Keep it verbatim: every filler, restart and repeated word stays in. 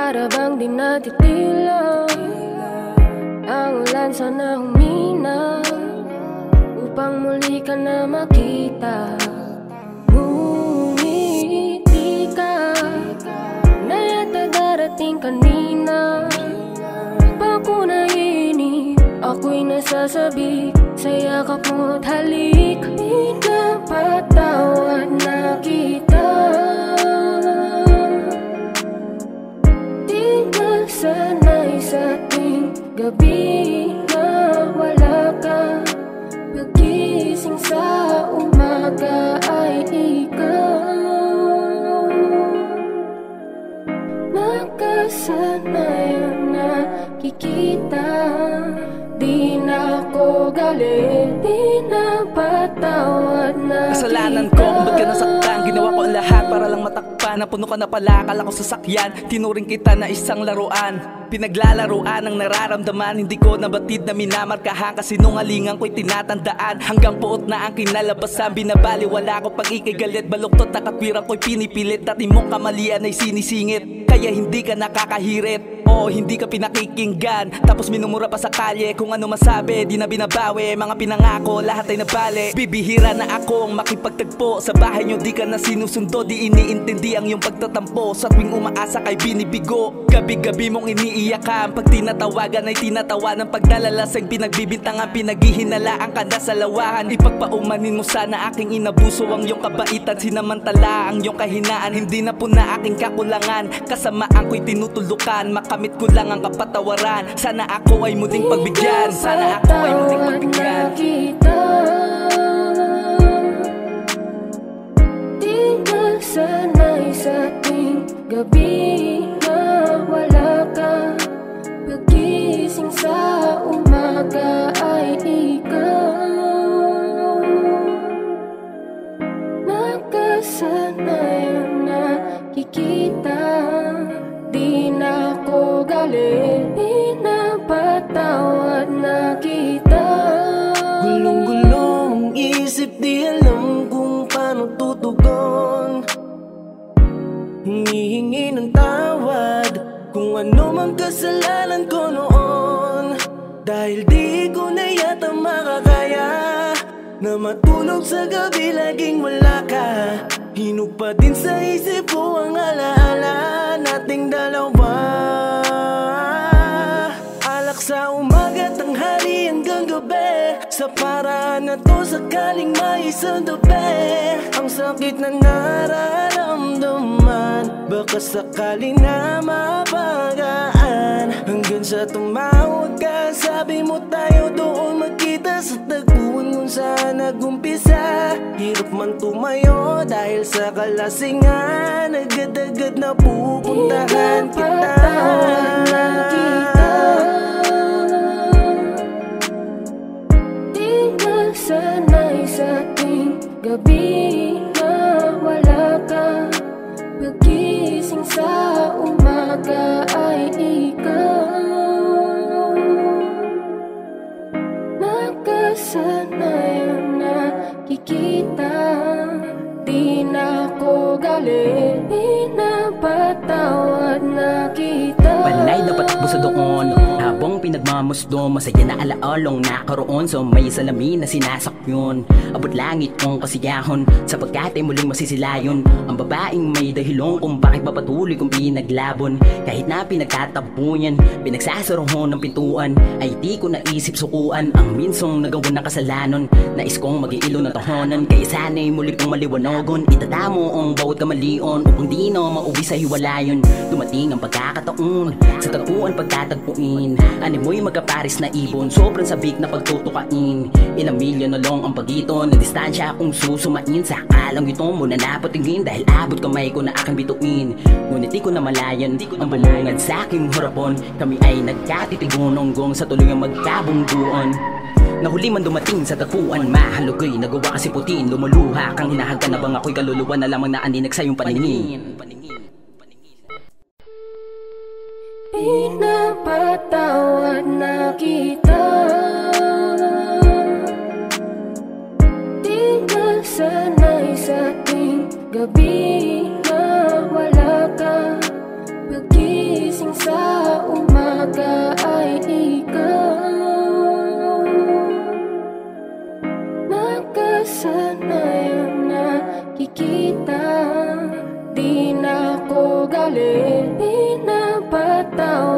para bang di natitila. Ang ulan sana humina upang muli ka na makita. Ngunit di ka na yata darating kanina. Pa ko nainip, ako'y nasasabi sa yakap mo't halik. Di na patawad na kita. Di ka sanay sa tuwing gabi na wala ka. Pagising sa umaga ay ikaw. Nakasanay ang nakikita. Di na ako galit, di na patawad na kasalanan ko kung ba't ka nasaktan. Ginawa ko ang lahat para lang matakpan. Napuno ka na pala, akala ko sasakyan. Tinuring kita na isang laruan, pinaglalaruan ang nararamdaman. Hindi ko nabatid na minamarkahan, kasi nungalingan ko'y tinatandaan. Hanggang puot na ang kinalabasan, binabaliwala ko pag ikay galit. Baluktot na katwiran ko'y pinipilit, dati mong kamalian ay sinisingit. Kaya hindi ka nakakahirit, o hindi ka pinakikinggan. Tapos minumura pa sa kalye, kung ano masabi di na binabawi. Mga pinangako lahat ay nabali. Bibihira na akong makipagtagpo sa bahay nyo, di ka na sinusundo. Di iniintindi ang iyong pagtatampo, sa tuwing umaasa kay binibigo. Gabi-gabi mong iniiyakan, pag tinatawagan ay tinatawanan. Pagdalalaseng pinagbibintangan, pinaghihinalaan ka na sa lawahan. Ipagpaumanin mo sana aking inabuso ang iyong kabaitan. Sinamantala ang iyong kahinaan, hindi na po na aking kakulangan. Kasamaan ko'y tinutulukan, makamit ko lang ang kapatawaran. Sana ako ay muling pagbigyan, sana ako ay muling pagbigyan. Di ka sanay sa tuwing gabi na wala ka. Pagising sa umaga ay ikaw. Nakasanay ang nakikita. Di na ako galit, di na patawad na kita. Gulong-gulong ang isip, di alam kung paano tutugon. Hingi-hingi ng tawad kung ano mang kasalanan ko noon. Dahil di ko na yata makakaya na matulog sa gabi laging wala ka. Hinog pa din sa isip ko ang alaala nating dalawa. Alak sa umaga, tanghali hanggang gabi. Sa paraan na to sakaling may isang tabi. Ang sakit na nararamdaman, baka sakali na mapagaan. Hanggang sa tumawag ka, sabi mo tayo doon magkita sa tagpuan kung saan nag-umpisa. Hirap man tumayo dahil sa kalasingan, agad-agad na pupuntahan kita. Di ka sanay sa tuwing gabi na wala ka. Pagising sa umaga ay ikaw. Nakasanay ang nakikita. Di na ako galit, di na patawad na kita. Palay na patakbo sa doon, habang pinagmamusdo, masaya na alaalong nakaroon. So may salamin na sinasakyon, abot langit kong kasiyahon, sapagkat ay muling masisilayon ang babaeng may dahilong kung bakit papatuloy kong pinaglabon. Kahit na pinagtatapuyan, pinagsasarohon ng pintuan, ay di ko naisip sukuan ang minsong nagawa ng kasalanan. Nais kong mag-iilo ng tahonan, kaya sana'y muli kong maliwanagon. Itatamo ang bawat kamalion upang di na mauwi sa hiwalayon. Dumating ang pagkakataon, sa tagpuan pagtatagpuin, ani mo'y magkaparis na ibon, sobrang sabik na pagtutukain. Ilang milyon na lang ang pagiton, na distansya akong susumain. Sa akalang ito mo na napatingin, dahil abot kamay ko na aking bituin. Ngunit di ko na malayan ang bumungad sa aking harapon. Kami ay nagkatitigunonggong sa tuloy ang magkabungguan. Nahuli man dumating sa tagpuan, mahalugay nagawa kasi putin. Lumuluha kang hinahagkan na bang ako'y kaluluwa na lamang na aninag sa iyong paningin. Pinapatawad na kita. Di ka sanay sa tuwing gabi na wala ka. Pag Gising sa umaga ay ikaw. Nakasanayan na kikita, di na ako galit, pinapatawa